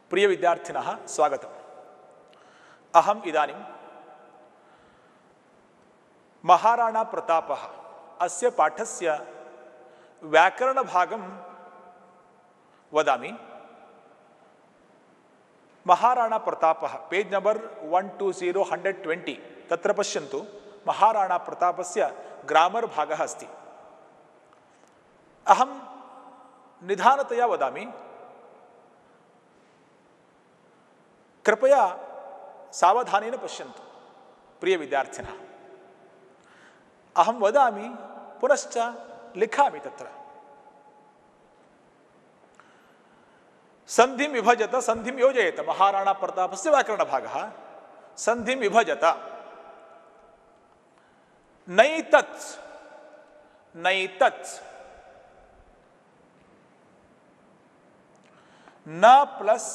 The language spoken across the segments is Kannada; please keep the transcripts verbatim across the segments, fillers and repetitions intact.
प्रिय विद्यार्थिनः स्वागतम्। अहम् इदानीं महाराणा प्रतापः अस्य पाठस्य व्याकरणभागं वदामि। महाराणा प्रतापः page number one two zero hundred twenty तत्र पश्यन्तु। महाराणा प्रतापस्य ग्रामर भागः अस्ति। अहं निधानतया वदामि, कृपया सावधानेन पश्यन्तु प्रिय विद्यार्थिनः। अहं वदामि पुनश्च लिखामि। तत्र संधिं विभजत संधिं योजयत महाराणा प्रतापस्य व्याकरणभागः। संधिं विभजत नैतत् नैतत् न प्लस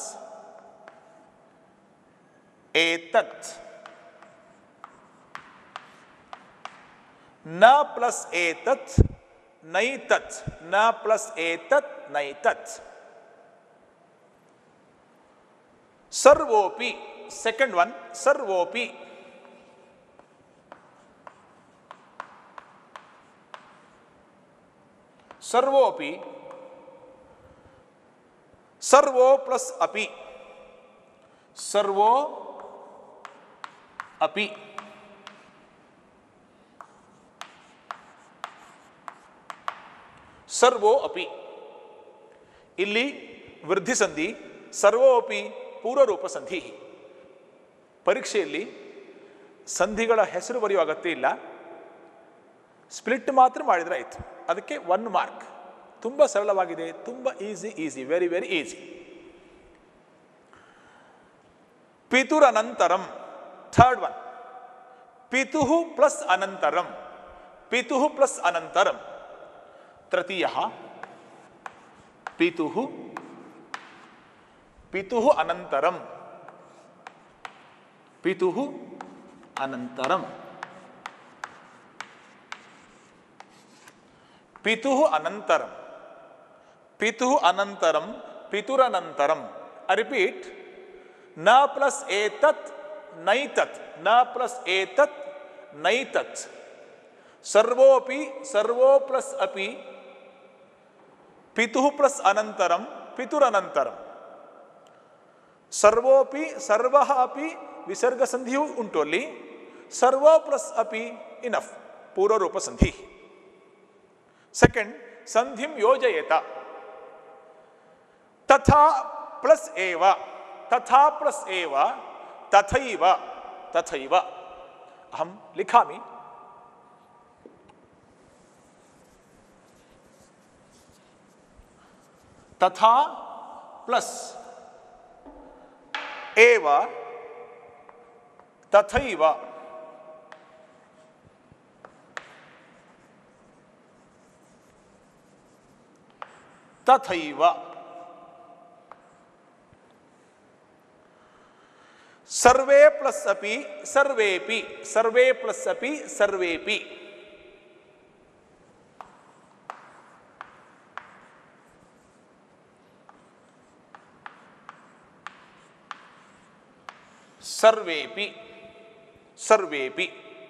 एतत् न प्लस एतत् नैतत् न प्लस एतत् नैतत्। सर्वोपि सेकंड वन सर्वोपि सर्वोपि सर्वो प्लस अपि सर्वो अपि सर्वो अपि इल्ली वृद्धि संधि सर्वो अपि पूर्व रूप संधि। ಪರೀಕ್ಷೆಯಲ್ಲಿ ಸಂಧಿಗಳ ಹೆಸರು ಬರೆಯುವ ಅಗತ್ಯ ಇಲ್ಲ, ಸ್ಪ್ಲಿಟ್ ಮಾತ್ರ ಮಾಡಿದ್ರೆ ಆಯ್ತು, ಅದಕ್ಕೆ ಒನ್ ಮಾರ್ಕ್. ತುಂಬ ಸರಳವಾಗಿದೆ, ತುಂಬ easy easy very very easy. ಪಿತುರನಂತರಂ ಥರ್ಡ್ ಒನ್. ಪಿತುಹು ಪ್ಲಸ್ ಅನಂತರಂ ಪಿತುಹು ಪ್ಲಸ್ ಅನಂತರಂ. ತೃತೀಯ ಪಿತುಹು ಪಿತುಹು ಅನಂತರಂ ಪಿತುಹು ಅನಂತರಂ ಪಿತುಹು ಅನಂತರಂ ಪಿತುಹು ಅನಂತರಂ ಪಿತುರನಂತರಂ. ಐ ರಿಪೀಟ್, ನ ಪ್ಲಸ್ ಏತತ್ ನೈತತ್ ನ ಪ್ಲಸ್ ಏತತ್ ನೈತತ್. ಸರ್ವೋಪಿ ಸರ್ವೋ ಪ್ಲಸ್ ಅಪಿ ಪಿತುಹು ಪ್ಲಸ್ ಅನಂತರಂ ಪಿತುರನಂತರಂ. ಸರ್ವೋಪಿ ಸರ್ವಃ ಅಪಿ ವಿಸರ್ಗ ಸಂಧಿಯೂ ಉಂಟು ಅಲ್ಲಿ. ಸರ್ವೋ ಪ್ಲಸ್ ಅಪಿ ಇನಫ್ ಪೂರ್ವರೂಪ ಸಂಧಿ. ಸೆಕೆಂಡ್, ಸಂಧಿಂ ಯೋಜಯೇತ ತಥಾ ಪ್ಲಸ್ ಏವ ತಥಾ ಪ್ಲಸ್ ಏವ ತಥೈವ ತಥೈವ. ಅಹಂ ಲಿಖಾಮಿ. तथा प्लस एव तथैव तथैव. सर्वे प्लस अपि सर्वेपि सर्वे प्लस अपि सर्वेपि. ಸರ್ವೇಪಿ ಸರ್ವೇಪಿ.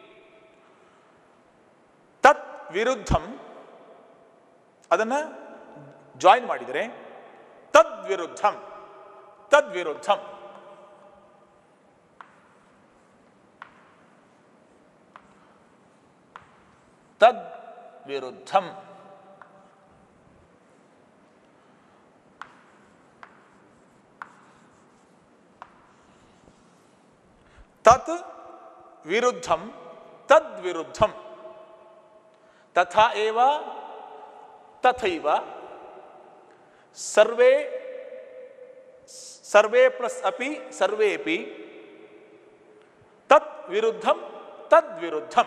ತತ್ ವಿರುದ್ಧಂ ಅದನ್ನು ಜಾಯಿನ್ ಮಾಡಿದರೆ ತದ್ ವಿರುದ್ಧಂ ತದ್ ವಿರುದ್ಧಂ. ತದ್ ವಿರುದ್ಧಂ. तत् विरुद्धम तद विरुद्धम. तथा एव तथैव. सर्वे सर्वे प्लस अपि सर्वेपि. तत् विरुद्धम तद विरुद्धम.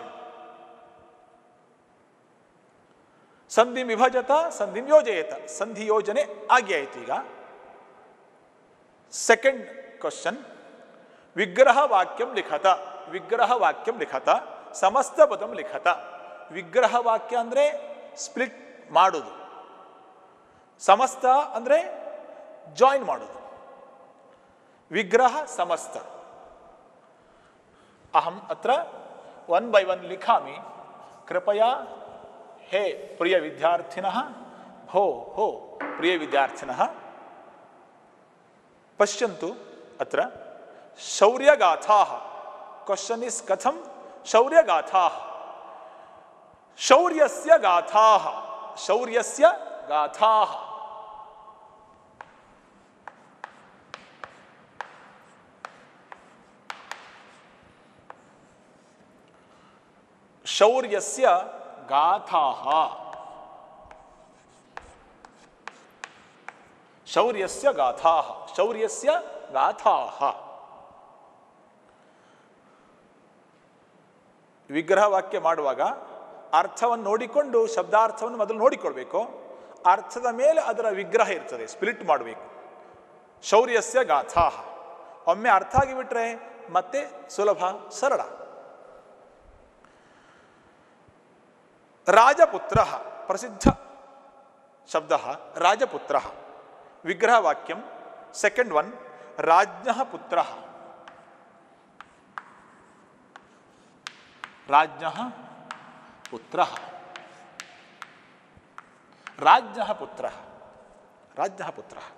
संधि विभजत संधि योजयत संधि योजने आगे आಯಿತು. ಈಗ सेकंड क्वेश्चन. विग्रह वाक्यम लिखत विग्रह वाक्यम लिखत समस्त पदम लिखत. विग्रह वाक्य ಅಂದ್ರೆ ಸ್ಪ್ಲಿಟ್ ಮಾಡೋದು, ಸಮಸ್ತ ಅಂದರೆ ಜಾಯಿನ್ ಮಾಡೋದು. विग्रह समस्त। अहम अत्र वन बै वन लिखामि। कृपया हे प्रिय विद्यार्थिनः, हो हो प्रिय विद्यार्थिनः, पश्यन्तु अत्र शौर्यगाथाः। क्वेश्चन इज कथम शौर्यगाथाः? शौर्यस्य गाथाः, शौर्यस्य गाथाः। शौर्यस्य गाथाः, शौर्यस्य गाथाः, शौर्यस्य गाथाः। ವಿಗ್ರಹ ವಾಕ್ಯ ಮಾಡುವಾಗ ಅರ್ಥವನ್ನು ನೋಡಿಕೊಂಡು ಶಬ್ದಾರ್ಥವನ್ನು ಮೊದಲು ನೋಡಿಕೊಳ್ಬೇಕು. ಅರ್ಥದ ಮೇಲೆ ಅದರ ವಿಗ್ರಹ ಇರ್ತದೆ, ಸ್ಪ್ಲಿಟ್ ಮಾಡಬೇಕು. ಶೌರ್ಯಸ್ಯ ಗಾಥಾಃ ಒಮ್ಮೆ ಅರ್ಥ ಆಗಿಬಿಟ್ರೆ ಮತ್ತೆ ಸುಲಭ, ಸರಳ. ರಾಜಪುತ್ರಃ ಪ್ರಸಿದ್ಧ ಶಬ್ದಃ ರಾಜಪುತ್ರಃ. ವಿಗ್ರಹ ವಾಕ್ಯಂ ಸೆಕೆಂಡ್ ಒನ್ ರಾಜ್ಞಃ ಪುತ್ರಃ. राज्ञः पुत्रः, राज्ञः पुत्रः, राज्ञः पुत्रः.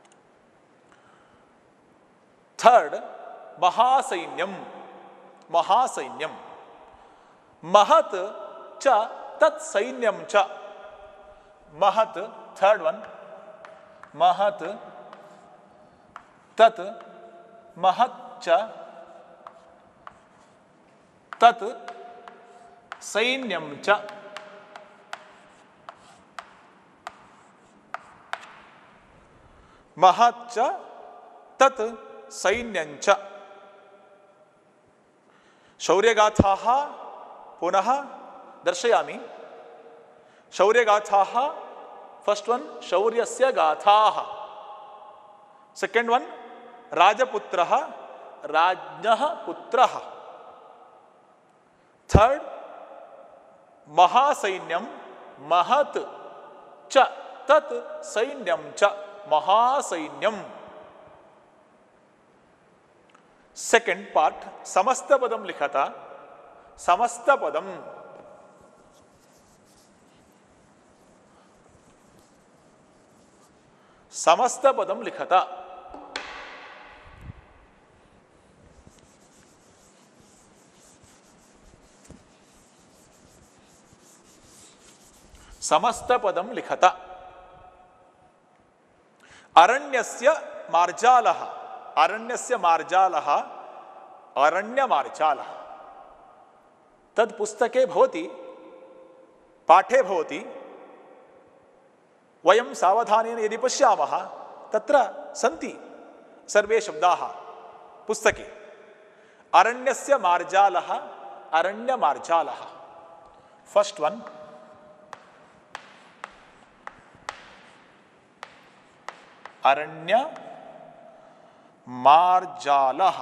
थर्ड महासैन्यम, महासैन्यम. महत् च तत् सैन्यम च. महत् थर्ड वन, महत् तत्, महत् च तत् सैन्यम च. महच्च तत् सैन्यं च. शौर्यगाथाः पुनः दर्शयामि. शौर्यगाथाः फर्स्ट वन शौर्यस्य गाथाः, सेकेंड वन राजपुत्रः राज्ञः पुत्रः, थर्ड महासैन्यम महत् च तत् सैन्यम च. महासैन्यम. सेकेंड पार्ट समस्त पदम लिखा था. समस्त पदम समस्त पदम लिखा था. समस्त पदम लिखता. अरण्यस्य मार्जालः, अरण्यस्य मार्जालः, अरण्य मार्जालः. तद पुस्तके भवति, पाठे भवति. वयं सावधानेन यदि पश्यामः तत्र सन्ति सर्वे शब्दाः पुस्तके. अरण्यस्य मार्जालः, अरण्य मार्जालः. फर्स्ट वन अरण्य मार्जालः,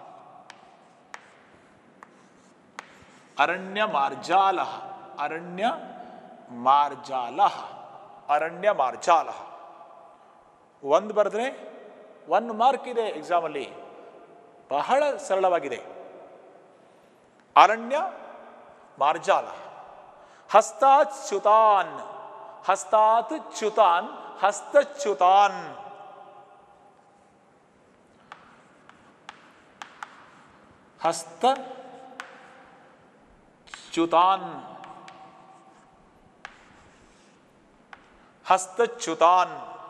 अरण्य मार्जालः, अरण्य मार्जालः, अरण्य मार्जालः. ಒಂದು ಬರೆದ್ರೆ ಒನ್ ಮಾರ್ಕ್ ಇದೆ ಎಕ್ಸಾಮ್ ಅಲ್ಲಿ. ಬಹಳ ಸರಳವಾಗಿದೆ. ಅರಣ್ಯ ಮಾರ್ಜಾಲ. ಹಸ್ತಾಚ್ಯುತಾನ್, ಹಸ್ತಾತ್ ಚ್ಯುತಾನ್, ಹಸ್ತಚ್ಯುತಾನ್. हस्तच्युतान, हस्तच्युतान.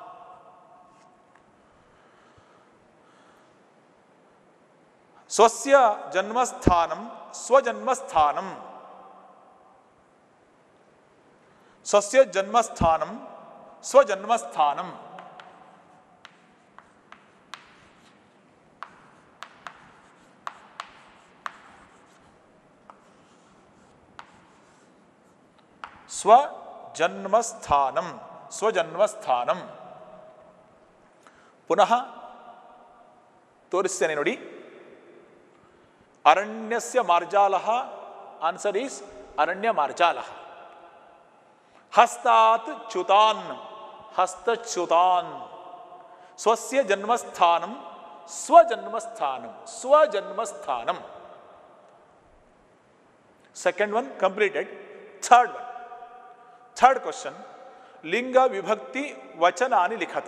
स्वस्य जन्मस्थानम, स्वजन्मस्थानम, स्वस्य जन्मस्थानम, स्वजन्मस्थानम. स्वजन्मस्थानम, स्वजन्मस्थानम. पुनः तोरिस्तೇನೆ ನೋಡಿ. अरण्यस्य मार्जालः, आंसर इज अरण्य मार्जालः. हस्तात् च्युतान्, हस्तच्युतान्. स्वस्य जन्मस्थानं, ಸ್ವಜನ್ಮಸ್ಥಾನಂ. ಸ್ವಜನ್ಮಸ್ಥಾನಂ. Second one completed. Third one. Third question. ಲಿಂಗ ವಿಭಕ್ತಿ ವಚನಾನಿ ಲಿಖತ.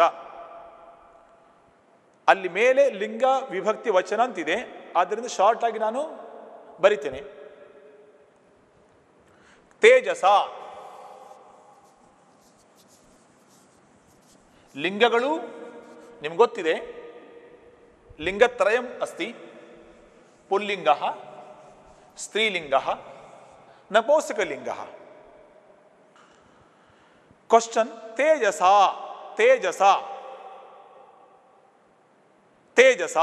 ಅಲ್ಲಿ ಮೇಲೆ ಲಿಂಗ ವಿಭಕ್ತಿ ವಚನ ಅಂತಿದೆ, ಆದ್ದರಿಂದ ಶಾರ್ಟ್ ಆಗಿ ನಾನು ಬರಿತೇನೆ. ತೇಜಸ. ಲಿಂಗಗಳು ನಿಮ್ಗೆ ಗೊತ್ತಿದೆ. ಲಿಂಗತ್ರಯಂ ಅಸ್ತಿ. ಪುಲ್ಲಿಂಗ, ಸ್ತ್ರೀಲಿಂಗ, ನಪುಂಸಕಲಿಂಗ. ಕ್ವಶನ್. ತೇಜಸ. ತೇಜಸ. ತೇಜಸ.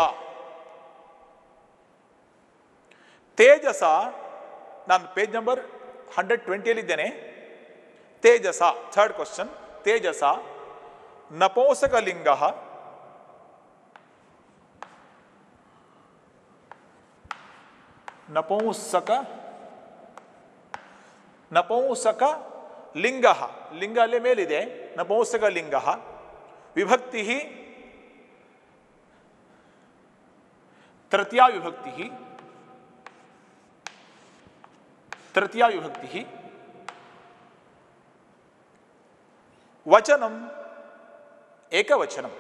ತೇಜಸ. ನಾನು ಪೇಜ್ ನಂಬರ್ ಹಂಡ್ರೆಡ್ ಟ್ವೆಂಟಿಯಲ್ಲಿದ್ದೇನೆ. ತೇಜಸ. Third question. ತೇಜಸ ನಪುಂಸಕಲಿಂಗ ನಪುಂಸಕ ನಪುಂಸಕ ಲಿಂಗ. ಲಿಂಗ ಅಲ್ಲೇ ಮೇಲಿದೆ. ನಪುಂಸಕ ಲಿಂಗ. ವಿಭಕ್ತಿ ತೃತೀಯ ವಿಭಕ್ತಿ. ತೃತೀಯ ವಿಭಕ್ತಿ. ವಚನಂ ಏಕವಚನಂ.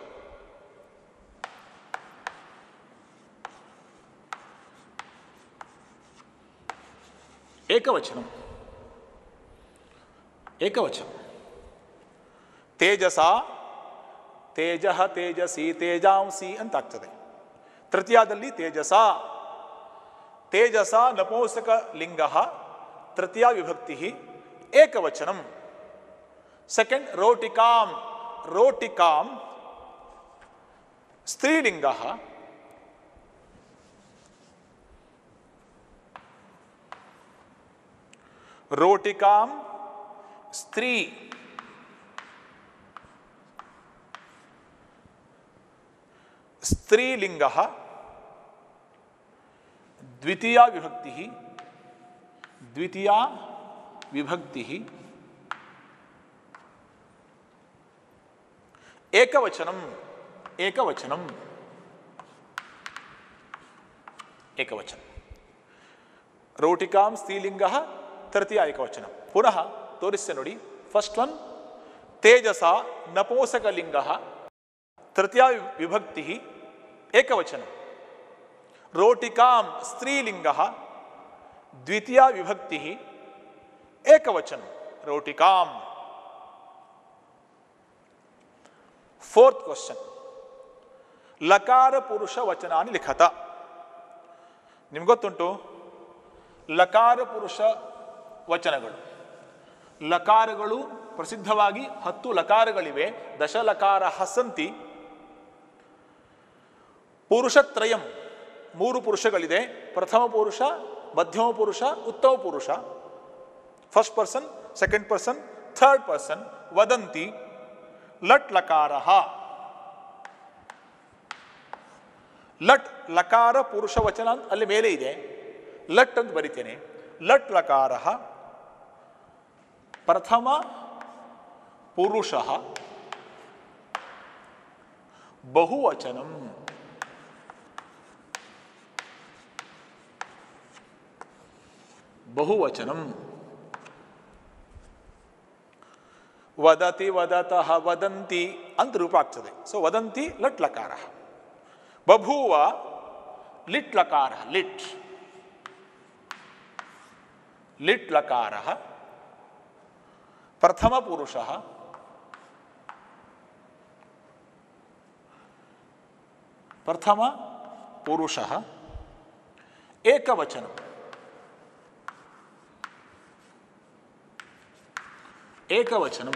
ಏಕವಚನಂ. ಏಕವಚನ. ತೇಜಸ. ತೇಜ ತೇಜಸಿ ತೇಜಾಂಸಿ ಅಂತಾಗ್ತದೆ. ತೃತೀಯದಲ್ಲಿ ತೇಜಸ. ತೇಜಸ ನಪುಂಸಕ ಲಿಂಗ. ತೃತೀಯ ವಿಭಕ್ತಿ ಏಕವಚನಂ. ಸೆಕೆಂಡ್. ರೋಟಿಕಾಂ. ರೋಟಿಕಾಂ ಸ್ತ್ರೀಲಿಂಗ. ರೋಟಿಕಾಂ ಸ್ತ್ರೀ. ಸ್ತ್ರೀಲಿಂಗ. ದ್ವಿತೀಯ ವಿಭಕ್ತಿ. ದ್ವಿತೀಯ ವಿಭಕ್ತಿ ಏಕವಚನಂ. ಏಕವಚನಂ. ಏಕವಚನ. ರೋಟಿಕಾಂ ಸ್ತ್ರೀಲಿಂಗ ತೃತೀಯ ಏಕವಚನ. ಪುನಃ ತೋರಿಸ್ತೇನೆ ನೋಡಿ. ಫಸ್ಟ್ ಒನ್ ತೇಜಸ ನಪುಂಸಕಲಿಂಗ ತೃತೀಯ ವಿಭಕ್ತಿ ಏಕವಚನ. ರೋಟಿಕಾಂ ಸ್ತ್ರೀಲಿಂಗ ದ್ವಿತೀಯ ವಿಭಕ್ತಿ ಏಕವಚನ. ರೋಟಿಕಾಂ. Fourth question. ಲಕಾರ ಪುರುಷ ವಚನಾನಿ ಲಿಖತ. ನಿಮ್ಗೆ ಗೊತ್ತುಂಟು ಲಕಾರ ಪುರುಷ ವಚನಗಳು. ಲಕಾರಗಳು ಪ್ರಸಿದ್ಧವಾಗಿ ಹತ್ತು ಲಕಾರಗಳಿವೆ. ದಶ ಲಕಾರ ಹಸಂತಿ. ಪುರುಷತ್ರಯಂ ಮೂರು ಪುರುಷಗಳಿದೆ. ಪ್ರಥಮ ಪುರುಷ, ಮಧ್ಯಮ ಪುರುಷ, ಉತ್ತಮ ಪುರುಷ. First person, second person, third person. ವದಂತಿ. ಲಟ್ ಲಕಾರ. ಲಟ್ ಲಕಾರ ಪುರುಷ ವಚನ ಅಲ್ಲಿ ಮೇಲೆ ಇದೆ. ಲಟ್ ಅಂತ ಬರಿತೇನೆ. ಲಟ್ ಲಕಾರ ಪ್ರಥಮ ಪುರುಷ ಬಹುವಚನಂ. ಬಹುವಚನಂ. ವದತಿ ವದತಃ ವದಂತಿ ಅಂತ ರೂಪ ಆಗ್ತದೆ. ಸೊ ವದಂತಿ ಲಟ್ ಲಕಾರ. ಬಭೂವ ಲಿಟ್ ಲಕಾರ. ಲಿಟ್ ಲಿಟ್ ಲಕಾರ ಪ್ರಥಮ ಪುರುಷ ಪ್ರಥಮ ಪುರುಷ ಏಕವಚನ. ಏಕವಚನಂ.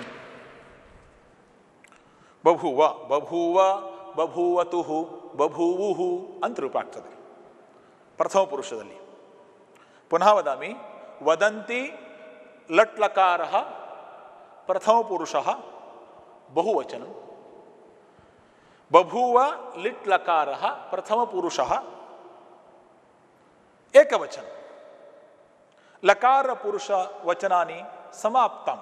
ಬಭೂವ ಬಭೂವ ಬಭೂವತು ಬಭೂವು ಅಂತ ರೂಪ ಆಗ್ತದೆ ಪ್ರಥಮ ಪುರುಷದಲ್ಲಿ. ಪುನಃ ವದಾಮಿ. ವದಂತಿ ಲಟ್ ಲಕಾರ ಪ್ರಥಮ ಪುರುಷ ಬಹುವಚನ. ಬಭೂವ ಲಿಟ್ ಲಕಾರ ಪ್ರಥಮ ಪುರುಷ ಏಕವಚನ. ಲಕಾರ ಪುರುಷ ವಚನಾನಿ ಸಮಾಪ್ತಂ.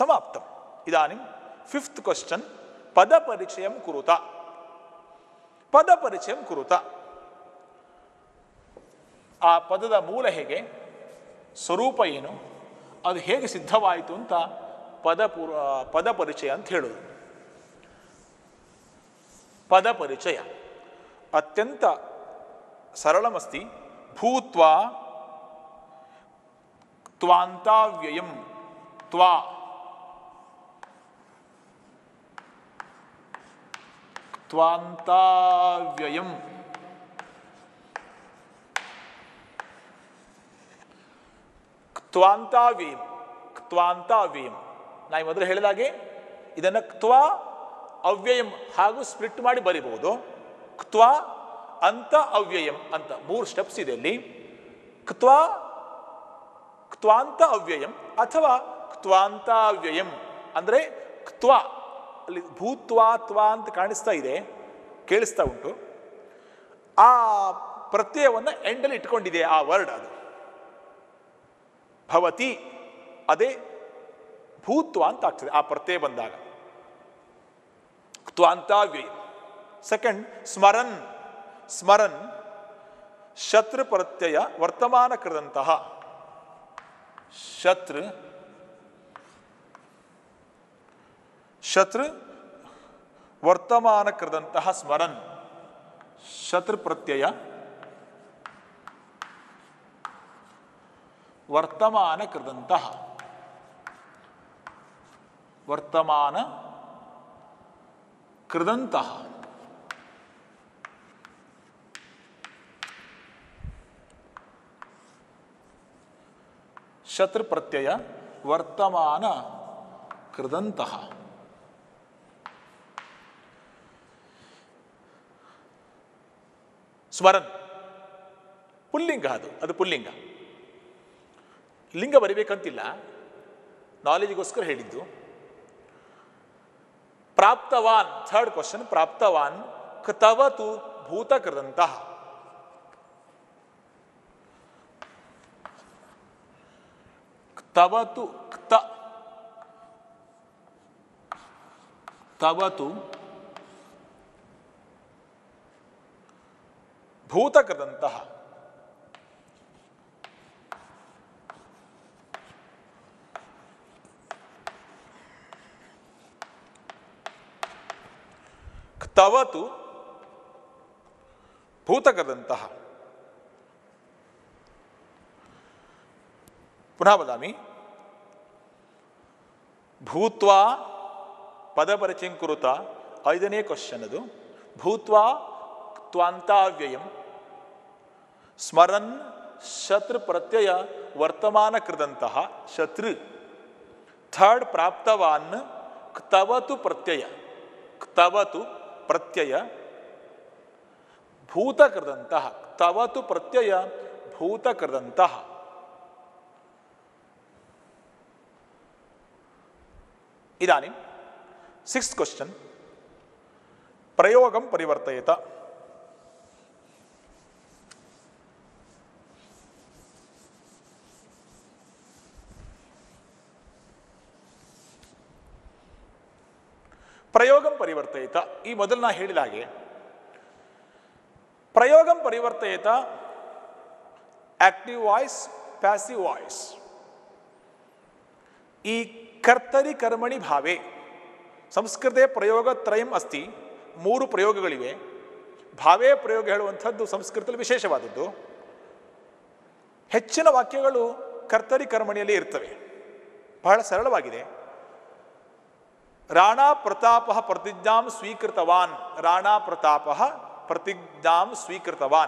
ಸಮಾಪ್ತಂ. ಇದಾನಿಂ ಫಿಫ್ತ್ ಕ್ವಶನ್. ಪದ ಪರಿಚಯಂ ಕುರುತ. ಪದ ಪರಿಚಯ ಕುರುತ. ಆ ಪದದ ಮೂಲ ಹೇಗೆ, ಸ್ವರೂಪ ಏನು, ಅದು ಹೇಗೆ ಸಿದ್ಧವಾಯಿತು ಅಂತ ಪದ ಪೂರ್ವ ಪದ ಪರಿಚಯ ಅಂತ ಹೇಳೋದು. ಪದ ಪರಿಚಯ ಅತ್ಯಂತ ಸರಳಮಸ್ತಿ. ಭೂತ್ವಾ ತ್ವಾಂತಾವ್ಯಯಂ ತ್ವಾ ತ್ವಾಂತಾವ್ಯಯಂ ತ್ವಾಂತಾವ್ಯಯಂ ತ್ವಾಂತಾವ್ಯಯಂ. ನಾನು ಮೊದಲು ಹೇಳಿದಾಗೆ ಇದನ್ನು ಕ್ತ್ವಾ ಅವ್ಯಯಂ ಹಾಗೂ ಸ್ಪ್ಲಿಟ್ ಮಾಡಿ ಬರಿಬಹುದು. ಕ್ತ್ವಾ ಅಂತ ಅವ್ಯಯಂ ಅಂತ ಮೂರು ಸ್ಟೆಪ್ಸ್ ಇದೆ ಅಲ್ಲಿ. ಕ್ತ್ವಾ ಕ್ತ್ವಾಂತ ಅವ್ಯಯಂ ಅಥವಾ ಕ್ತ್ವಾಂತಾವ್ಯಯಂ ಅಂದರೆ ಕ್ತ್ವಾ ಅಲ್ಲಿ ಭೂತ್ವಾ ತ್ವಾ ಅಂತ ಕಾಣಿಸ್ತಾ ಇದೆ, ಕೇಳಿಸ್ತಾ ಉಂಟು. ಆ ಪ್ರತ್ಯಯವನ್ನು ಎಂಡಲ್ಲಿ ಇಟ್ಕೊಂಡಿದೆ ಆ ವರ್ಡ್, ಅದು ಭವತಿ, ಅದೇ ಭೂತ್ವ ಅಂತ ಆಗ್ತದೆ ಆ ಪ್ರತ್ಯಯ ಬಂದಾಗ. ತ್ವಾಂತಾವ್ಯಯ. ಸೆಕೆಂಡ್ ಸ್ಮರನ್. ಸ್ಮರನ್ ಶತ್ರು ಪ್ರತ್ಯಯ ವರ್ತಮಾನ ಕೃದಂತಹ. ಶತ್ರು ಶತ್ರು ವರ್ತಮಾನ ಕೃದಂತಹ ಸ್ಮರನ್. ಶತ್ರು ಪ್ರತ್ಯಯ ವರ್ತಮಾನ ಕೃದಂತಹ. ವರ್ತಮಾನ ಕೃದಂತಹ. ಶತ್ರು ಪ್ರತ್ಯಯ ವರ್ತಮಾನ ಕೃದಂತಹ. ಸ್ಮರನ್ ಪುಲ್ಲಿಂಗ, ಅದು ಅದು ಪುಲ್ಲಿಂಗ. ಲಿಂಗ ಬರಿಬೇಕಂತಿಲ್ಲ, ನಾಲೆಜಿಗೋಸ್ಕರ ಹೇಳಿದ್ದು. ಪ್ರಾಪ್ತವಾನ್, ಥರ್ಡ್ ಕ್ವಶನ್. ಪ್ರಾಪ್ತವಾನ್ ಕತವತು ಭೂತಕೃದಂತಹ. ತವತು ಕ್ತ ತವತು ಭೂತಕೃದಂತಹ. ತವತು ಭೂತಕೃದಂತಹ. ಪುನಃ ವದಾಮಿ. ಭೂತ್ವಾ ಪದಪರಿಚಯ ಕುರುತ, ಐದನೇ ಕ್ವಶನ್ ಅದು. ಭೂತ್ವಾ ತ್ವಾಂತಾವ್ಯಯಂ ಸ್ಮರನ್ ಶತ್ರು ಪ್ರತ್ಯಯ ವರ್ತಮಾನ ಕೃದಂತಹ. ಶತ್ರು. ಥರ್ಡ್ ಪ್ರಾಪ್ತವಾನ್ ಕ್ತವತು ಪ್ರತ್ಯಯ. ಕ್ತವತು ಪ್ರತ್ಯಯ ಭೂತಕೃದಂತಹ. ಕ್ತವತು ಪ್ರತ್ಯಯ ಭೂತಕೃದಂತಹ. ಇದಾನಿ ಸಿಕ್ಸ್ತ್ ಕ್ವಶನ್. ಪ್ರಯೋಗಂ ಪರಿವರ್ತಯತ. ಪ್ರಯೋಗಂ ಪರಿವರ್ತಯತ. ಈ ಮೊದಲು ನಾ ಹೇಳಿದ ಹಾಗೆ ಪ್ರಯೋಗಂ ಪರಿವರ್ತಯತ ಆಕ್ಟಿವ್ ವಾಯ್ಸ್, ಪ್ಯಾಸಿವ್ ವಾಯ್ಸ್. ಈ ಕರ್ತರಿ ಕರ್ಮಣಿ ಭಾವೆ ಸಂಸ್ಕೃತೆ ಪ್ರಯೋಗ ತ್ರಯಂ ಅಸ್ತಿ. ಮೂರು ಪ್ರಯೋಗಗಳಿವೆ. ಭಾವೇ ಪ್ರಯೋಗ ಹೇಳುವಂಥದ್ದು ಸಂಸ್ಕೃತದಲ್ಲಿ ವಿಶೇಷವಾದದ್ದು. ಹೆಚ್ಚಿನ ವಾಕ್ಯಗಳು ಕರ್ತರಿ ಕರ್ಮಣಿಯಲ್ಲಿ ಇರ್ತವೆ. ಬಹಳ ಸರಳವಾಗಿದೆ. ರಾಣಾ ಪ್ರತಾಪ ಪ್ರತಿಜ್ಞಾಂ ಸ್ವೀಕೃತವಾನ್. ರಾಣಾ ಪ್ರತಾಪ ಪ್ರತಿಜ್ಞಾಂ ಸ್ವೀಕೃತವಾನ್.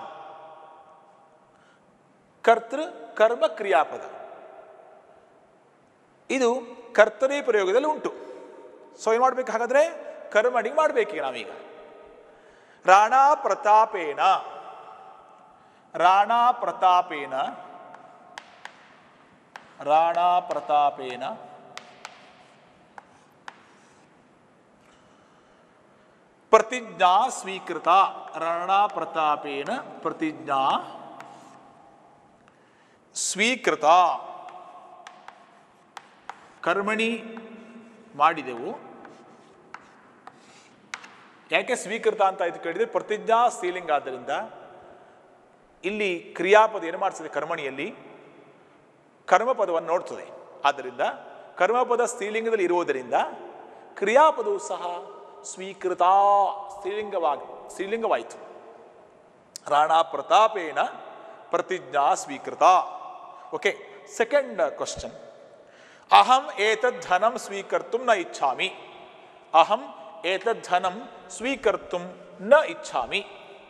ಕರ್ತೃ ಕರ್ಮ ಕ್ರಿಯಾಪದ. ಇದು ಕರ್ತರಿ ಪ್ರಯೋಗದಲ್ಲಿ ಉಂಟು. ಸೊ ಏನು ಮಾಡ್ಬೇಕು ಹಾಗಾದ್ರೆ? ಕರ್ಮಣಿಗೆ ಮಾಡಬೇಕೀಗ ನಾವೀಗ. ರಾಣಾ ಪ್ರತಾಪೇನ. ರಾಣಾ ಪ್ರತಾಪೇನ. ರಾಣಾ ಪ್ರತಾಪೇನ ಪ್ರತಿಜ್ಞಾ ಸ್ವೀಕೃತ. ರಾಣಾ ಪ್ರತಾಪೇನ ಪ್ರತಿಜ್ಞಾ ಸ್ವೀಕೃತ. ಕರ್ಮಣಿ ಮಾಡಿದೆವು. ಯಾಕೆ ಸ್ವೀಕೃತ ಅಂತ ಇದು ಕೇಳಿದರೆ ಪ್ರತಿಜ್ಞಾ ಸ್ತ್ರೀಲಿಂಗ ಆದ್ದರಿಂದ ಇಲ್ಲಿ ಕ್ರಿಯಾಪದ ಏನು ಮಾಡ್ತದೆ ಕರ್ಮಣಿಯಲ್ಲಿ ಕರ್ಮಪದವನ್ನು ನೋಡ್ತದೆ. ಆದ್ದರಿಂದ ಕರ್ಮಪದ ಸ್ತ್ರೀಲಿಂಗದಲ್ಲಿ ಇರುವುದರಿಂದ ಕ್ರಿಯಾಪದವು ಸಹ ಸ್ವೀಕೃತ ಸ್ತ್ರೀಲಿಂಗವಾಗಿ ಸ್ತ್ರೀಲಿಂಗವಾಯಿತು. ರಾಣಾ ಪ್ರತಾಪೇನ ಪ್ರತಿಜ್ಞಾ ಸ್ವೀಕೃತ. Okay, second question. ಅಹಂ ಏತದ್ ಧನಂ ಸ್ವೀಕರ್ತುಂ ನ ಇಚ್ಛಾಮಿ. ಅಹಂ ಏತದ್ ಧನಂ ಸ್ವೀಕರ್ತುಂ ನ ಇಚ್ಛಾಮಿ.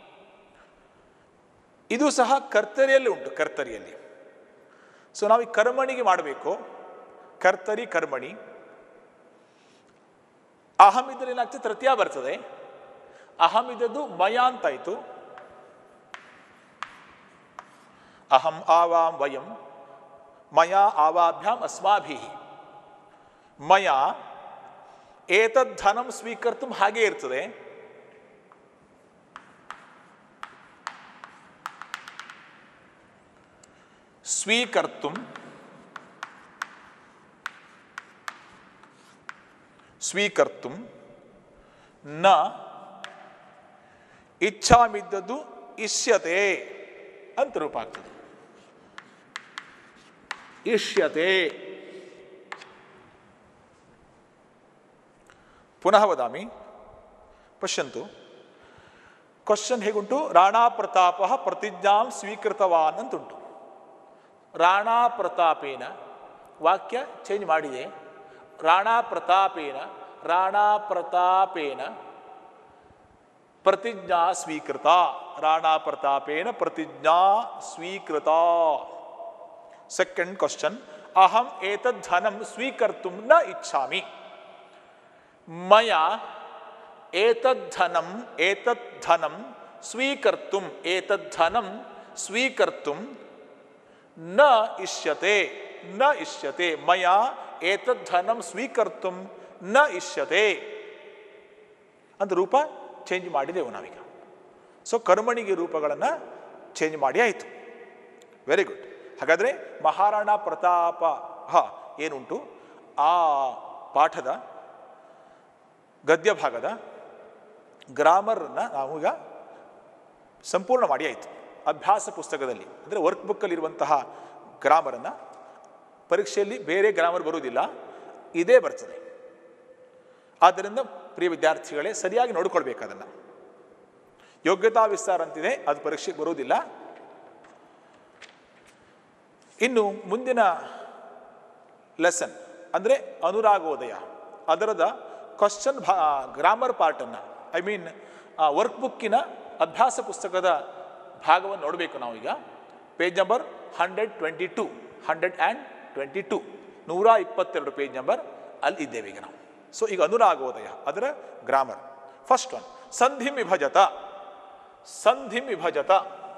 ಇದು ಸಹ ಕರ್ತರಿಯಲ್ಲಿ ಉಂಟು. ಕರ್ತರಿಯಲ್ಲಿ ಸೊ ನಾವು ಈ ಕರ್ಮಣಿಗೆ ಮಾಡಬೇಕು. ಕರ್ತರಿ ಕರ್ಮಣಿ. ಅಹಂ ಇದ್ರೆ ಏನಾಗ್ತದೆ, ತೃತೀಯ ಬರ್ತದೆ. ಅಹಂ ಇದ್ದದ್ದು ಮಯ ಅಂತಾಯ್ತು. ಅಹಂ ಆವಾಂ ವಯಂ ಮಯ ಆವಾಭ್ಯಾಂ ಅಸ್ಮಾಭಿಃ. ಮಯ ಏತದ್ ಧನಂ ಸ್ವೀಕರ್ತುಂ ಹಾಗೆ ಇರ್ತದೆ. ಸ್ವೀಕರ್ತುಂ ಸ್ವೀಕರ್ತುಂ ನ ಇಚ್ಛಾಮಿದ್ದದ್ದು ಇಷ್ಯತೆ ಅಂತ ರೂಪ ಆಗ್ತದೆ. ಇಷ್ಯತೆ. ಪುನಃ ವದಾಮಿ, ಪಶ್ಯಂತು. ಕ್ವಶನ್ ಹೇಗುಂಟು? ರಾಣಾ ಪ್ರತಾಪ ಪ್ರತಿಜ್ಞಾಂ ಸ್ವೀಕೃತವಾನ್ ಅಂತುಂಟು. ರಾಣಾ ಪ್ರತಾಪೇನ, ವಾಕ್ಯ ಚೇಂಜ್ ಮಾಡಿದೆ. ರಾಣಾ ಪ್ರತಾಪೇನ ರಾಣಾ ಪ್ರತಾಪೇನ ಪ್ರತಿಜ್ಞಾ ಸ್ವೀಕೃತ. ರಾಣಾ ಪ್ರತಾಪೇನ ಪ್ರತಿಜ್ಞಾ ಸ್ವೀಕೃತ. Second question. ಅಹಂ ಏತದ್ ಧನಂ ಸ್ವೀಕರ್ತುಂ ನ ಇಚ್ಛಾಮಿ. ಮಯ ಏತದ್ ಧನಂ ಏತದ್ ಧನಂ ಸ್ವೀಕರ್ತುಂ ಏತದ್ ಧನಂ ಸ್ವೀಕರ್ತುಂ ನ ಇಷ್ಯತೆ. ನ ಇಷ್ಯತೆ. ಮಯ ಏತದ್ ಧನಂ ಸ್ವೀಕರ್ತುಂ ನ ಇಷ್ಯತೆ ಅಂತ ರೂಪ ಚೇಂಜ್ ಮಾಡಿದೆವು ನಾವೀಗ. ಸೊ ಕರ್ಮಣಿಗೆ ರೂಪಗಳನ್ನು ಚೇಂಜ್ ಮಾಡಿ ಆಯಿತು. Very good. ಹಾಗಾದರೆ ಮಹಾರಾಣಾ ಪ್ರತಾಪ ಹ ಏನುಂಟು ಆ ಪಾಠದ ಗದ್ಯ ಭಾಗದ ಗ್ರಾಮರನ್ನು ನಾವು ಈಗ ಸಂಪೂರ್ಣ ಮಾಡಿ ಆಯಿತು. ಅಭ್ಯಾಸ ಪುಸ್ತಕದಲ್ಲಿ ಅಂದರೆ ವರ್ಕ್ ಬುಕ್ಕಲ್ಲಿರುವಂತಹ ಗ್ರಾಮರನ್ನು, ಪರೀಕ್ಷೆಯಲ್ಲಿ ಬೇರೆ ಗ್ರಾಮರ್ ಬರುವುದಿಲ್ಲ, ಇದೇ ಬರ್ತದೆ. ಆದ್ದರಿಂದ ಪ್ರಿಯ ವಿದ್ಯಾರ್ಥಿಗಳೇ ಸರಿಯಾಗಿ ನೋಡಿಕೊಳ್ಬೇಕು ಅದನ್ನು. ಯೋಗ್ಯತಾ ವಿಸ್ತಾರ ಅಂತಿದೆ, ಅದು ಪರೀಕ್ಷೆಗೆ ಬರುವುದಿಲ್ಲ. ಇನ್ನು ಮುಂದಿನ ಲೆಸನ್ ಅಂದರೆ ಅನುರಾಗೋದಯ, ಅದರದ ಕ್ವಶನ್ ಭಾ ಗ್ರಾಮರ್ ಪಾರ್ಟನ್ನು, ಐ ಮೀನ್ ವರ್ಕ್ ಬುಕ್ಕಿನ ಅಭ್ಯಾಸ ಪುಸ್ತಕದ ಭಾಗವನ್ನು ನೋಡಬೇಕು ನಾವೀಗ. Page number hundred twenty two hundred and twenty two ನೂರ ಇಪ್ಪತ್ತೆರಡು ಪೇಜ್ ನಂಬರ್ ಅಲ್ಲಿ ಇದ್ದೇವೆ ಈಗ ನಾವು. ಸೊ ಈಗ ಅನುರಾಗೋದಯ ಅದರ ಗ್ರಾಮರ್. ಫಸ್ಟ್ ಒನ್, ಸಂಧಿಂ ವಿಭಜತ. ಸಂಧಿಂ ವಿಭಜತ.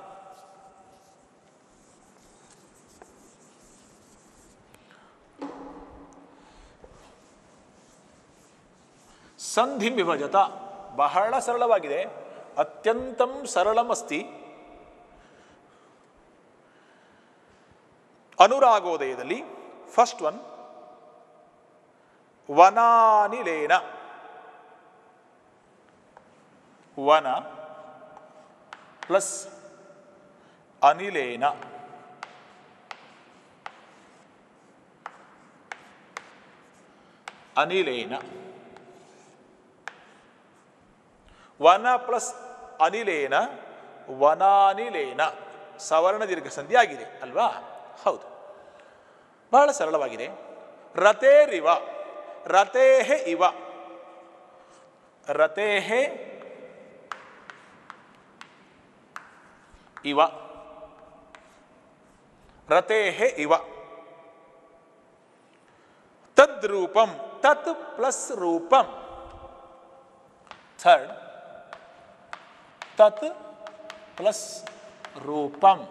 ಸಂಧಿಂ ವಿಭಜತ ಬಹಳ ಸರಳವಾಗಿದೆ. ಅತ್ಯಂತಂ ಸರಳಮಸ್ತಿ. ಅನುರಾಗೋದಯದಲ್ಲಿ ಫಸ್ಟ್ ಒನ್, ವನಾನಿಲೇನ. ವನ ಪ್ಲಸ್ ಅನಿಲೇನ. ಅನಿಲೇನ. ವನ ಪ್ಲಸ್ ಅನಿಲೇನ ವನಾನಿಲೇನ. ಸವರ್ಣ ದೀರ್ಘ ಸಂಧಿ ಆಗಿದೆ ಅಲ್ವಾ? ಹೌದು, ಬಹಳ ಸರಳವಾಗಿದೆ. ರತೇರಿವ. ರತೇಹೆ ಇವ. ರತೇಹೆ ಇವ. ರತೇಹೆ ಇವ. ತದ್ರೂಪಂ. ತತ್ ಪ್ಲಸ್ ರೂಪಂ. ಥರ್ಡ್, ತತ್ ಪ್ಲಸ್ ರೂಪಂ.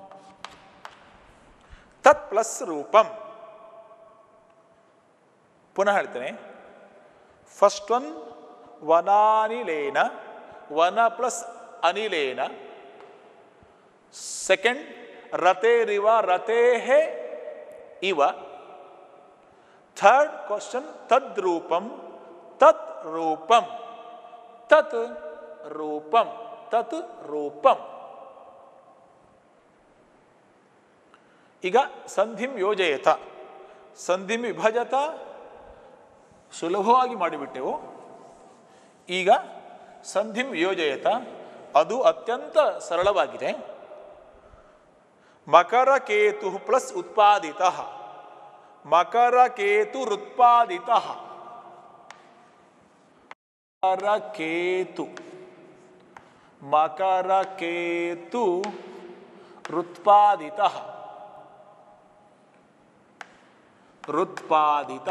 ತತ್ ಪ್ಲಸ್ ರೂಪಂ. ಪುನಃ ಹೇಳ್ತೇನೆ. ಫಸ್ಟ್ ಒನ್ ವನಾನಿಲೇನ. ವನ ಪ್ಲಸ್ ಅನಿಲೇನ. ಸೆಕೆಂಡ್ ರತೇರಿವ. ರತೇಹೆ ಇವ. ಥರ್ಡ್ ಕ್ವಶನ್ ತದ್ರೂಪಂ. ತತ್ ರೂಪಂ. ತತ್ ರೂಪಂ ತತ್ ರೂಪಂ. ಈಗ ಸಂಧಿಂ ಯೋಜಯತ, ಸಂಧಿಂ ವಿಭಜತ ಸುಲಭವಾಗಿ ಮಾಡಿಬಿಟ್ಟೆವು. ಈಗ ಸಂಧಿಂ ಯೋಜಯತ, ಅದು ಅತ್ಯಂತ ಸರಳವಾಗಿದೆ. ಮಕರ ಕೇತು ಪ್ಲಸ್ ಉತ್ಪಾದಿತ, ಮಕರ ಕೇತು ರುತ್ಪಾದಿತ, ಮಕರ ಕೇತು ಮಕರ ಕೇತು ರುತ್ಪಾದಿತ ರುತ್ಪಾದಿತ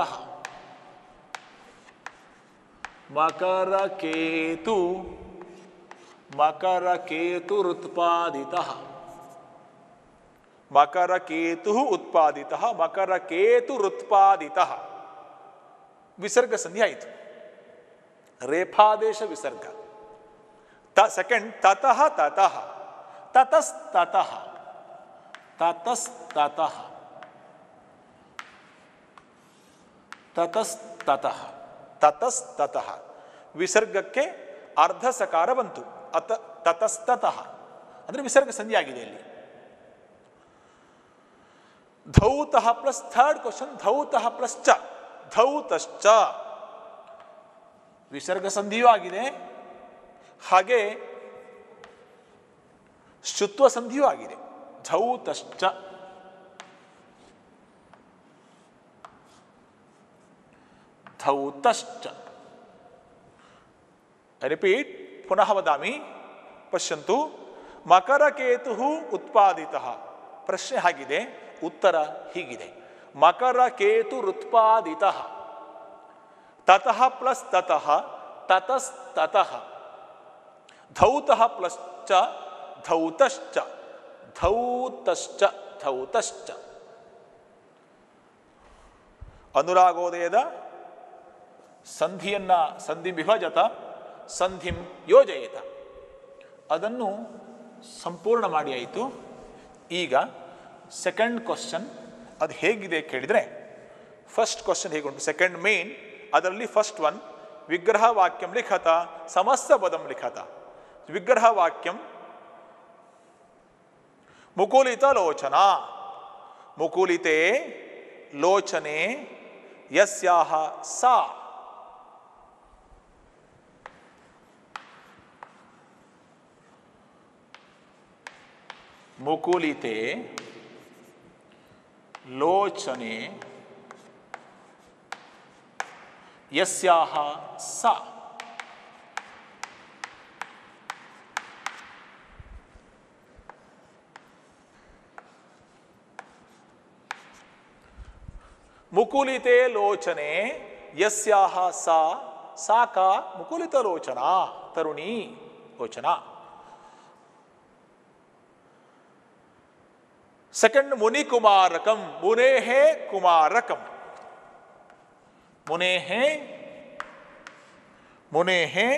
ಮಕರ ಕೇತು ಮಕರ ಕೇತು ರುತ್ಪಾದಿತ ಮಕರ ಕೇತು ಉತ್ಪಾದಿತ ಮಕರ ಕೇತು ರುತ್ಪಾದಿತ. ವಿಸರ್ಗ ಸಂಧಿ ಆಯಿತು, ರೇಫಾದೇಶ ವಿಸರ್ಗ. ತ ಸೆಕೆಂಡ್ ತತಃ ತತಃ ತತಸ್ತತಃ ತತಸ್ತತಃ ತತಸ್ತತಃ ತತಸ್ತತಃ. ವಿಸರ್ಗಕ್ಕೆ ಅರ್ಧ ಸಕಾರ ಬಂತು. ಅತ ತತಸ್ತತಃ ಅಂದರೆ ವಿಸರ್ಗ ಸಂಧಿ ಆಗಿದೆ ಇಲ್ಲಿ. ಧೌತಃ ಪ್ಲಸ್ ಥರ್ಡ್ ಕ್ವಶನ್, ಧೌತಃ ಪ್ಲಸ್ ಚ, ಧೌತಶ್ಚ. ವಿಸರ್ಗ ಸಂಧಿಯೂ ಆಗಿದೆ, ಹಾಗೆ ಶುತ್ವ ಸಂಧಿಯೂ ಆಗಿದೆ. ಧೌತಶ್ಚ ಧೌತಶ್ಚ. ರಿಪೀಟ್, ಪುನಃ ವದಾಮಿ, ಪಶ್ಯಂತು. ಮಕರಕೇತು ಉತ್ಪಾದಿತಃ. ಪ್ರಶ್ನೆ ಹಾಗಿದೆ, ಉತ್ತರ ಹೀಗಿದೆ. ಮಕರಕೇತು ರುತ್ಪಾದಿತಃ, ತತಃ ಪ್ಲಸ್ ತತಃ ತತಸ್ತತಃ, ಧೌತಃ ಪ್ಲಸ್ ಚ ಧೌತಶ್ಚ ಧೌತಶ್ಚ ಧೌತಶ್ಚ. ಅನುರಾಗೋದಯದ ಸಂಧಿಯನ್ನ ಸಂಧಿ ವಿಭಜತ ಸಂಧಿಂ ಯೋಜಯತ, ಅದನ್ನು ಸಂಪೂರ್ಣ ಮಾಡಿ ಆಯಿತು. ಈಗ ಸೆಕೆಂಡ್ ಕ್ವಶನ್ ಅದು ಹೇಗಿದೆ ಕೇಳಿದರೆ, ಫಸ್ಟ್ ಕ್ವಶನ್ ಹೇಗುಂಟು, ಸೆಕೆಂಡ್ ಮೇನ್, ಅದರಲ್ಲಿ ಫಸ್ಟ್ ಒನ್ ವಿಗ್ರಹ ವಾಕ್ಯಂ ಲಿಖತ ಸಮಸ್ತ ಪದಂ ಲಿಖತ. ವಿಗ್ರಹ ವಾಕ್ಯಂ ಮುಕುಲಿತ ಲೋಚನಾ, ಮುಕುಲಿತೆ ಲೋಚನೆ ಯಸ್ಯಾಹ ಸಾ. ಮುಕುಲಿತೆ ಲೋಚನೆ ಯಸ್ಯಾಹ ಸಾ. ಮುಕುಲಿತೆ ಲೋಚನೆ ಯಸ್ಯಾಹ ಸಾ, ಸಾಕ ಮುಕುಲಿತ ಲೋಚನಾ, ತರುಣಿ ಲೋಚನಾ. ಸೆಕೆಂಡ್ ಮುನಿ ಕುಮಾರಕಂ, ಮುನೇಹೇ ಕುಮಾರಕಂ, ಮುನೇಹೇ ಮುನೇಹೇ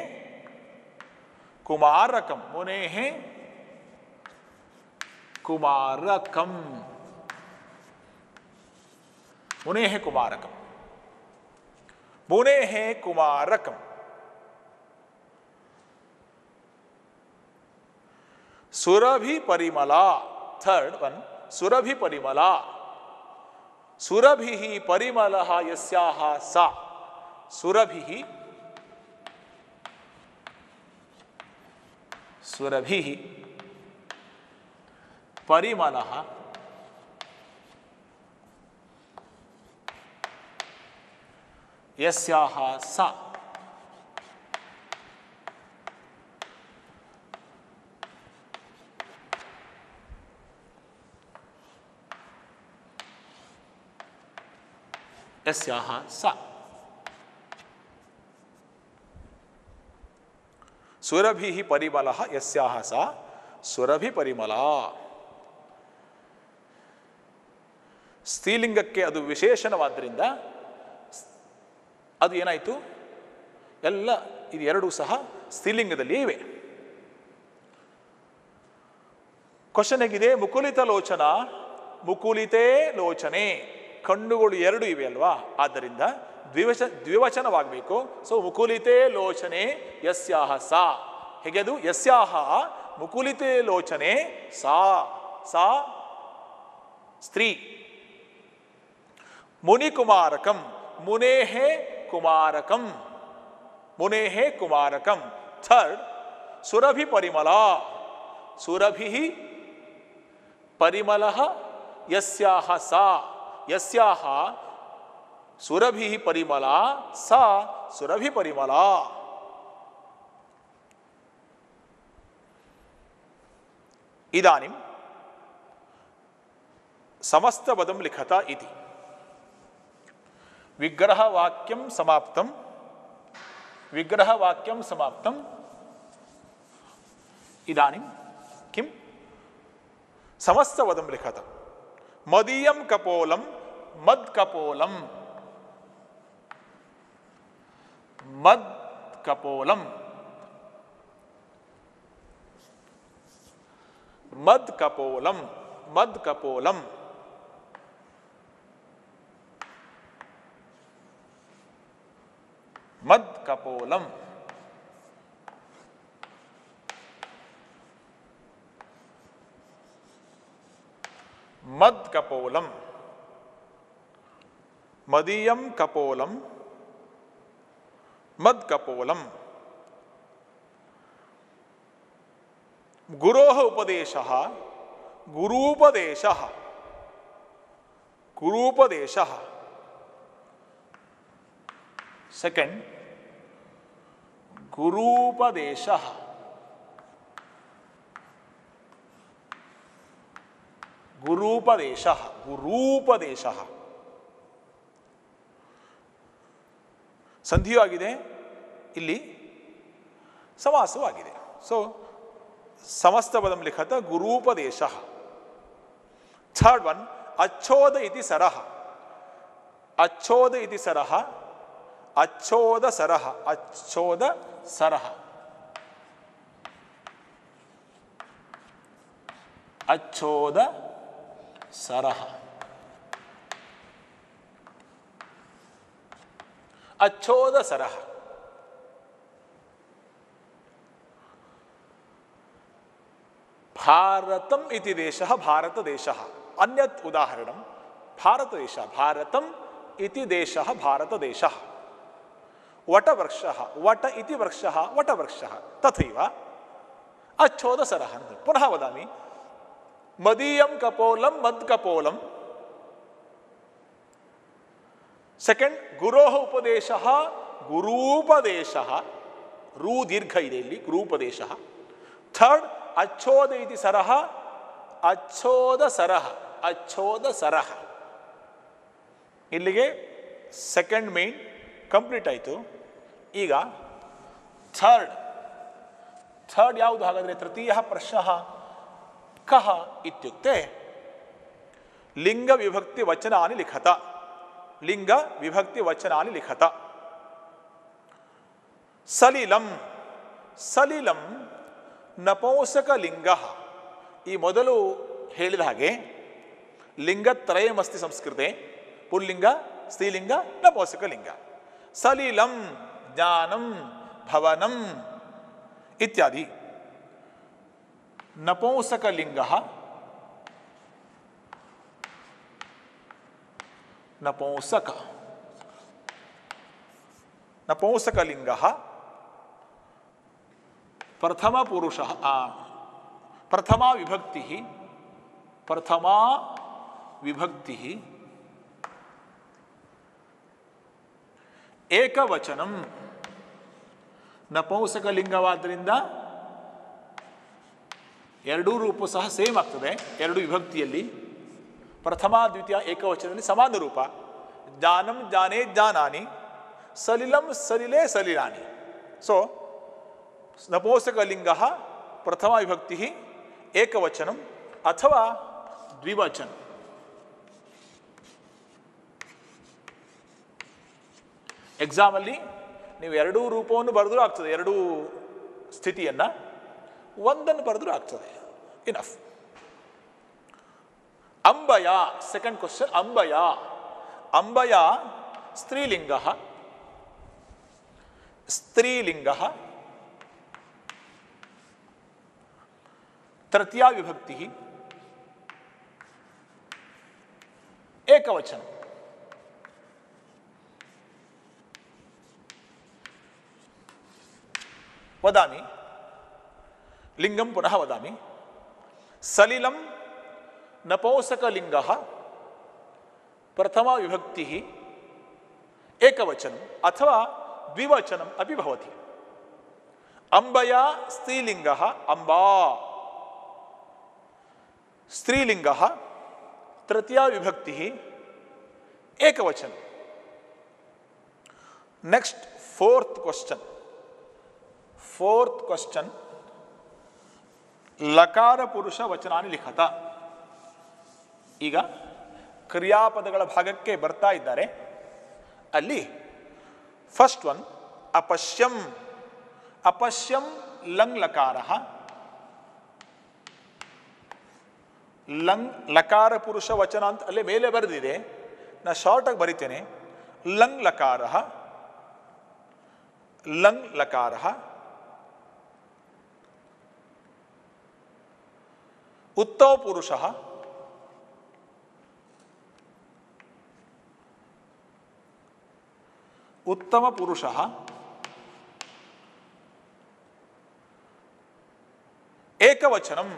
ಕುಮಾರಕಂ, ಮುನೇಹೇ ಕುಮಾರಕಂ, ಮುನೇಹೇ ಕುಮಾರಕಂ, ಮುನೇಹೇ ಕುಮಾರಕಂ. ಸುರಭಿ ಪರಿಮಳ, ಥರ್ಡ್ ಒನ್, ಸುರಭಿ ಪರಿಮಳ, ಸುರಭಿ ಪರಿಮಳ ಯಸ್ಯಾಹ ಸಾ, ಸುರಭಿ ಸುರಭಿ ಪರಿಮಳ ಯಸ್ಯಾಹ ಸಾ. ಯಸ್ಯಾಹ ಸಾ. ಸುರಭಿ ಪರಿಮಳ ಯಸ್ಯಾಹ ಸಾ, ಸುರಭಿ ಪರಿಮಳ. ಸ್ತ್ರೀಲಿಂಗಕ್ಕೆ ಅದು ವಿಶೇಷಣವಾದ್ದರಿಂದ ಅದು ಏನಾಯಿತು, ಎಲ್ಲ ಇದು ಎರಡೂ ಸಹ ಸ್ತ್ರೀಲಿಂಗದಲ್ಲಿ ಇವೆ. ಕ್ವಶನ್ ಹೇಗಿದೆ, ಮುಕುಲಿತ ಲೋಚನ, ಮುಕುಲಿತೇ ಲೋಚನೆ, ಕಣ್ಣುಗಳು ಎರಡು ಇವೆ ಅಲ್ವಾ, ಆದ್ದರಿಂದ ದ್ವಿವಚ ದ್ವಿವಚನವಾಗಬೇಕು. ಸೊ ಮುಕುಲಿತೆ ಲೋಚನೆ ಯಸ್ಯಾಹ ಸಾ. ಹೇಗೆ ಅದು? ಯಸ್ಯಾಹ ಮುಕುಲಿತೆ ಲೋಚನೆ ಸಾ. ಸಾ ಸ್ತ್ರೀ. ಮುನಿಕುಮಾರಕಂ ಮುನೇಹೇ ಕುಮಾರಕಂ. ಮುನೇಹೇ ಕುಮಾರಕಂ. ಥರ್ಡ್ ಸುರಭಿ ಪರಿಮಳ. ಸುರಭಿ ಪರಿಮಳ ಯಸ್ಯಾಹ ಸಾ. ಯಸ್ಯಾಹ ಸುರಭಿ ಪರಿಮಳ ಸಾ ಸುರಭಿ ಪರಿಮಳ. ಇದಾನಿಂ ಸಮಸ್ತಪದಂ ಲಿಖತ ಇತಿ. ವಿಗ್ರಹವಾಕ್ಯಂ ಸಮಾಪ್ತಂ. ವಿಗ್ರಹವಾಕ್ಯಂ ಸಮಾಪ್ತಂ. ಇದಾನಿಂ ಕಿಂ ಸಮಸ್ತಪದಂ ಲಿಖತ. ಮದೀಯಂ ಕಪೋಲಂ ಮದ್ ಕಪೋಲಂ. ಮದ್ ಕಪೋಲಂ. ಮದ್ ಕಪೋಲಂ. ಮದ್ ಕಪೋಲಂ. ಮದ್ ಕಪೋಲಂ. ಮದ್ ಕಪೋಲಂ. ಮದೀಯಂ ಕಪೋಲಂ ಮದ್ ಕಪೋಲಂ. ಗುರೋಃ ಉಪದೇಶಃ ಗುರೂಪದೇಶಃ. ಗುರೂಪದೇಶಃ. ಸೆಕೆಂಡ್ ಗುರೂಪದೇಶಃ. ಗುರೂಪದೇಶಃ. ಗುರೂಪದೇಶಃ. ಸಂಧಿಯೂ ಆಗಿದೆ, ಇಲ್ಲಿ ಸಮಾಸವೂ ಆಗಿದೆ. ಸೊ ಸಮಸ್ತಪದಂ ಲಿಖತ ಗುರೂಪದೇಶಃ. ಥರ್ಡ್ ಒನ್ ಅಚ್ಛೋದ ಇತಿ ಸರಹ. ಅಚ್ಛೋದ ಇತಿ ಸರಹ. ಅಚ್ಛೋದ ಸರಹ. ಅಚ್ಛೋದ ಸರಹ. ಅಚ್ಛೋದ ಸರಹ. ಅಚ್ಛೋದ ಸರಹ. ಭಾರತಂ ಇತಿ ದೇಶಃ ಭಾರತ ದೇಶಃ. ಅನ್ಯತ್ ಉದಾಹರಣಂ ಭಾರತ ದೇಶ. ಭಾರತಂ ಇತಿ ದೇಶಃ ಭಾರತ ದೇಶಃ. ವಟವೃಕ್ಷಃ. ವಟ ಇತಿ ವೃಕ್ಷಃ ವಟವೃಕ್ಷಃ. ತಥೈವ ಅಚ್ಛೋದ ಸರಹ. ಪುನಃ ವದಾಮಿ. ಮದೀಯಂ ಕಪೋಲಂ ಮದ್ ಕಪೋಲಂ. ಸೆಕೆಂಡ್ ಗುರೋಃ ಉಪದೇಶಃ ಗುರೂಪದೇಶಃ. ರೂ ದೀರ್ಘ ಇದೆ ಇಲ್ಲಿ. ಗುರೂಪದೇಶಃ. ಥರ್ಡ್ ಅಚ್ಛೋದ ಇತಿ ಸರಹ. ಅಚ್ಛೋದ ಸರಹ. ಅಚ್ಛೋದ ಸರಹ. ಇಲ್ಲಿಗೆ ಸೆಕೆಂಡ್ ಮೇನ್ ಕಂಪ್ಲೀಟ್ ಆಯಿತು. ಈಗ ಥರ್ಡ್ ಥರ್ಡ್ ಯಾವುದು ಹಾಗಾದರೆ? ತೃತೀಯ ಪ್ರಶ್ನಃ ಕಃ ಇತ್ಯುಕ್ತೆ ಲಿಂಗ ವಿಭಕ್ತಿ ವಚನಾನಿ ಲಿಖತ. ಲಿಂಗ ವಿಭಕ್ತಿ ವಚನಾನಿ ಲಿಖತ. ಸಲಿಲಂ. ಸಲಿಲಂ ನಪುಂಸಕ ಲಿಂಗ. ಈ ಮೊದಲು ಹೇಳಿದ ಹಾಗೆ ಲಿಂಗತ್ರಯಮಸ್ತಿ ಸಂಸ್ಕೃತೆ. ಪುಲ್ಲಿಂಗ, ಸ್ತ್ರೀಲಿಂಗ, ನಪುಂಸಕ ಲಿಂಗ. ಸಲಿಲಂ ಜ್ಞಾನಂ ಭವನಂ ಇತ್ಯಾದಿ. ನಪುಂಸಕ ಲಿಂಗ. ನಪುಂಸಕ. ನಪುಂಸಕ ಲಿಂಗ. ಪ್ರಥಮ ಪುರುಷ. ಪ್ರಥಮಾ ವಿಭಕ್ತಿ. ಪ್ರಥಮಾ ವಿಭಕ್ತಿ. ಏಕವಚನಂ. ನಪುಂಸಕ ಲಿಂಗವಾದ್ದರಿಂದ ಎರಡೂ ರೂಪ ಸಹ ಸೇಮ್ ಆಗ್ತದೆ. ಎರಡು ವಿಭಕ್ತಿಯಲ್ಲಿ ಪ್ರಥಮ ದ್ವಿತೀಯ ಏಕವಚನದಲ್ಲಿ ಸಮಾನ ರೂಪ. ಜ್ಞಾನಂ ಜ್ಞಾನೇ ಜ್ಞಾನಾನಿ. ಸಲಿಲಂ ಸಲಿಲೇ ಸಲಿಲಾನಿ. ಸೊ ನಪುಂಸಕ ಲಿಂಗ ಪ್ರಥಮ ವಿಭಕ್ತಿ ಏಕವಚನಂ ಅಥವಾ ದ್ವಿವಚನ. ಎಕ್ಸಾಮಲ್ಲಿ ನೀವು ಎರಡೂ ರೂಪವನ್ನು ಬರೆದರೂ ಆಗ್ತದೆ. ಎರಡೂ ಸ್ಥಿತಿಯನ್ನು ಒಂದನ್ನು ಬರೆದರೂ ಆಗ್ತದೆ. ಇನಫ್. ಅಂಬಯ. Second question. ಅಂಬಯ. ಅಂಬಯ ಸ್ತ್ರೀಲಿಂಗಃ ಸ್ತ್ರೀಲಿಂಗಃ ತೃತೀಯಾ ವಿಭಕ್ತಿ ಏಕವಚನ. ವದಾಮಿ ಲಿಂಗಂ ಪುನಃ ವದಾಮಿ. ಸಲಿಲಂ ನಪುಂಸಕಲಿಂಗಃ ಪ್ರಥಮ ವಿಭಕ್ತಿ ಏಕವಚನಂ ಅಥವಾ ದ್ವಿವಚನಂ ಅಪಿ ಭವತಿ. ಅಂಬಯಾ ಸ್ತ್ರೀಲಿಂಗಃ ಅಂಬಾ ಸ್ತ್ರೀಲಿಂಗಃ ತೃತೀಯಾ ವಿಭಕ್ತಿ ಏಕವಚನ. Next fourth question. Fourth question ಲಕಾರ ಪುರುಷ ವಚನಾನಿ ಲಿಖತ. ಈಗ ಕ್ರಿಯಾಪದಗಳ ಭಾಗಕ್ಕೆ ಬರ್ತಾ ಇದ್ದಾರೆ. ಅಲ್ಲಿ ಫಸ್ಟ್ ಒನ್ ಅಪಶ್ಯಂ. ಅಪಶ್ಯಂ ಲಂಗ್ ಲಕಾರ. ಲಂಗ್ ಲಕಾರ ಪುರುಷ ವಚನ ಅಂತ ಅಲ್ಲೇ ಮೇಲೆ ಬರೆದಿದೆ, ನಾ ಶಾರ್ಟಾಗಿ ಬರಿತೇನೆ. ಲಂಗ್ ಲಕಾರ ಲಂಗ್ ಲಕಾರ ಉತ್ತಮ ಪುರುಷ ಉತ್ತಮ ಪುರುಷ ಏಕವಚನಂ.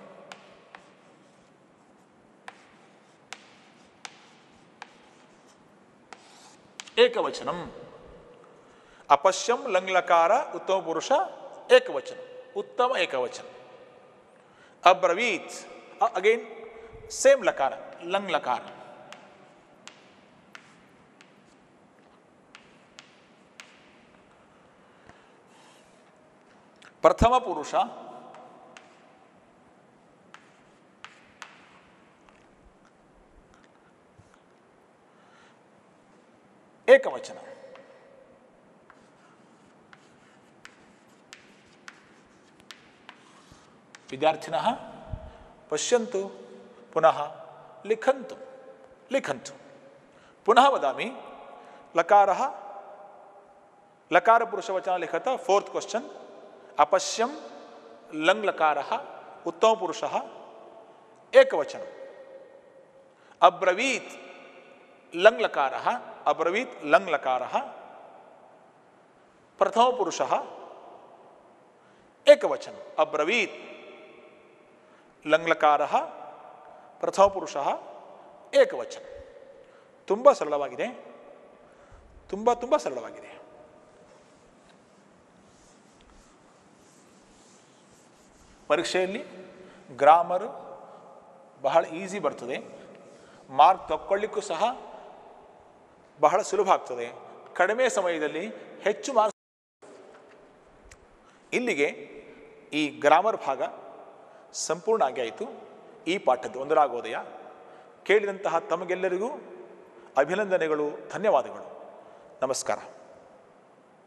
ಏಕವಚನಂ. ಅಪಶ್ಯಂ ಲಂಗ್ಲಕಾರ ಉತ್ತಮ ಪುರುಷ ಏಕವಚನ, ಉತ್ತಮ ಏಕವಚನ. ಅಬ್ರವೀತ್ ಅಗೇನ್ ಸೇಮ್ ಲಕಾರ ಲಂಗ್ ಲಕಾರ. ಪ್ರಥಮ ಪುರುಷ ಏಕವಚನ. ವಿದ್ಯಾರ್ಥಿನಃ ಪಶ್ಯಂತು ಪುನಃ ಲಿಖಂತು ಲಿಖಂತು. ಪುನಃ ವದಾಮಿ. ಲಕಾರಃ ಲಕಾರ ಪುರುಷವಚನ ಲಿಖತ. ಫೋರ್ತ್ ಕ್ವಶನ್ ಅಪಶ್ಯಂ ಲಂಗ್ ಲಕಾರಃ ಉತ್ತಮ ಪುರುಷಃ ಏಕವಚನ. ಅಬ್ರವೀತ್ ಲಂಗ್ ಲಕಾರಃ ಅಬ್ರವೀತ್ ಲಂಗ್ ಲಕಾರಃ ಪ್ರಥಮ ಪುರುಷಃ ಏಕವಚನ. ಅಬ್ರವೀತ್ ಲಂಗ್ ಲಕಾರಃ ಪ್ರಥಮ ಪುರುಷಃ ಏಕವಚನ. ತುಂಬ ಸರಳವಾಗಿದೆ, ತುಂಬ ತುಂಬ ಸರಳವಾಗಿದೆ. ಪರೀಕ್ಷೆಯಲ್ಲಿ ಗ್ರಾಮರ್ ಬಹಳ ಈಸಿ ಬರ್ತದೆ, ಮಾರ್ಕ್ ತಕ್ಕೊಳ್ಳಿಕ್ಕೂ ಸಹ ಬಹಳ ಸುಲಭ ಆಗ್ತದೆ, ಕಡಿಮೆ ಸಮಯದಲ್ಲಿ ಹೆಚ್ಚು ಮಾರ್ಕ್ಸ್. ಇಲ್ಲಿಗೆ ಈ ಗ್ರಾಮರ್ ಭಾಗ ಸಂಪೂರ್ಣ ಆಗಿ ಆಯಿತು. ಈ ಪಾಠದ್ದು ಒಂದರಾಗೋದಯ ಕೇಳಿದಂತಹ ತಮಗೆಲ್ಲರಿಗೂ ಅಭಿನಂದನೆಗಳು, ಧನ್ಯವಾದಗಳು, ನಮಸ್ಕಾರ.